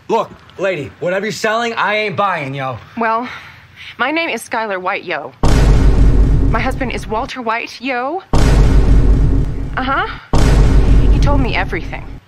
Look, lady, whatever you're selling, I ain't buying, yo. Well, my name is Skylar White, yo. My husband is Walter White, yo. Uh-huh. He told me everything.